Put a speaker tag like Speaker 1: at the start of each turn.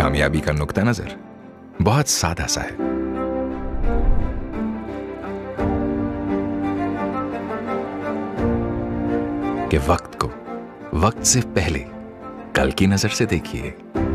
Speaker 1: कामयाबी का नुक्ता नजर बहुत सादा सा है। कि वक्त को वक्त से पहले कल की नजर से देखिए।